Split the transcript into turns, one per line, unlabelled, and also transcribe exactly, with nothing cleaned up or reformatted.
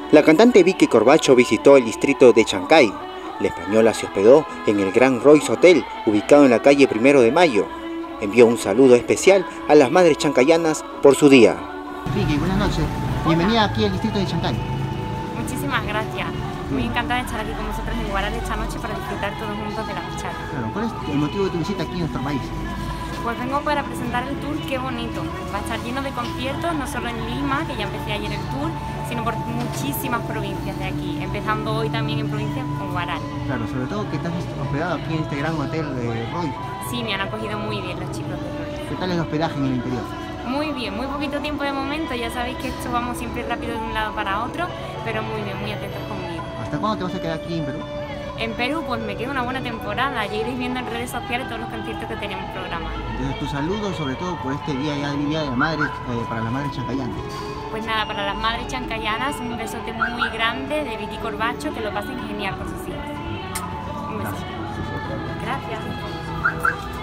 La cantante Vicky Corbacho visitó el distrito de Chancay. La española se hospedó en el Grand Royce Hotel, ubicado en la calle Primero de Mayo. Envió un saludo especial a las madres chancayanas por su día.
Vicky, buenas noches. Bienvenida aquí al distrito de Chancay.
Muchísimas gracias. Muy encantada de estar aquí con vosotros en Guaral esta noche para disfrutar todos juntos de la bachata.
Claro, ¿cuál es el motivo de tu visita aquí en nuestro país?
Pues vengo para presentar el tour Qué Bonito. Va a estar lleno de conciertos, no solo en Lima, que ya empecé ayer el tour, sino por muchísimas provincias de aquí, empezando hoy también en provincias con Guaral.
Claro, sobre todo que estás hospedado aquí en este gran hotel de Roy.
Sí, me han acogido muy bien los chicos de Roy.
¿Qué tal el hospedaje en el interior?
Muy bien, muy poquito tiempo de momento, ya sabéis que esto vamos siempre rápido de un lado para otro, pero muy bien, muy atentos conmigo.
¿Hasta cuándo te vas a quedar aquí en Perú?
En Perú pues me queda una buena temporada, ya iréis viendo en redes sociales todos los conciertos que tenemos programados.
Entonces tu saludo sobre todo por este día ya de Día de la Madre, eh, para las madres chancayanas.
Pues nada, para las madres chancayanas un besote muy grande de Vicky Corbacho, que lo pasen genial con sus hijos. Un beso.
Gracias.
Gracias.